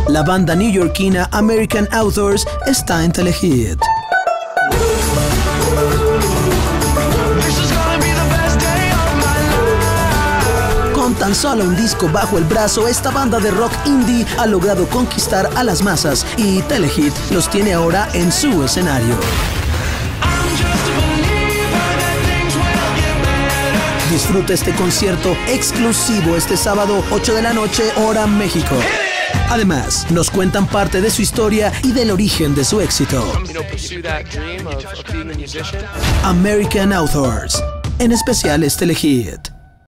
La banda neoyorquina American Authors está en Telehit. Con tan solo un disco bajo el brazo, esta banda de rock indie ha logrado conquistar a las masas y Telehit los tiene ahora en su escenario. Disfruta este concierto exclusivo este sábado 8 de la noche, hora México. Además, nos cuentan parte de su historia y del origen de su éxito. American Authors, en especial Telehit.